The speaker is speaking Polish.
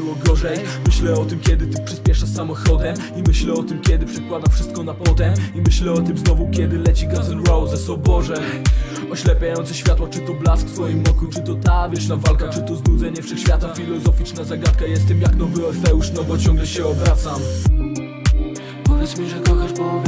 było gorzej. Myślę o tym, kiedy ty przyspieszasz samochodem, i myślę o tym, kiedy przekładam wszystko na potem, i myślę o tym znowu, kiedy leci Guns N' Roses. O Boże, oślepiające światło, czy to blask w twoim oku, czy to ta wieczna walka, czy to znudzenie wszechświata. Filozoficzna zagadka, jestem jak nowy Orfeusz, no bo ciągle się obracam. Powiedz mi, że kochasz, bo